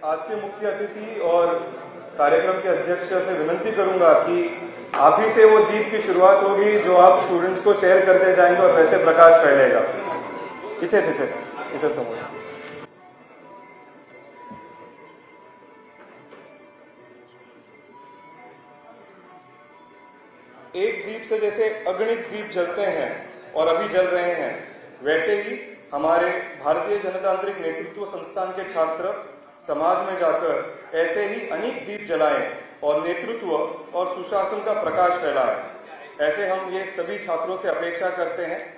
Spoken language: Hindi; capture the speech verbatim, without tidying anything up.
आज के मुख्य अतिथि और कार्यक्रम के अध्यक्ष से विनती करूंगा कि आप ही से वो दीप की शुरुआत होगी जो आप स्टूडेंट्स को शेयर करते जाएंगे और वैसे प्रकाश फैलेगा। इथे तिथे इथे समोर एक दीप से जैसे अगणित दीप जलते हैं और अभी जल रहे हैं, वैसे ही हमारे भारतीय जनतांत्रिक नेतृत्व संस्थान के छात्र समाज में जाकर ऐसे ही अनेक दीप जलाएं और नेतृत्व और सुशासन का प्रकाश फैलाएं। ऐसे हम ये सभी छात्रों से अपेक्षा करते हैं।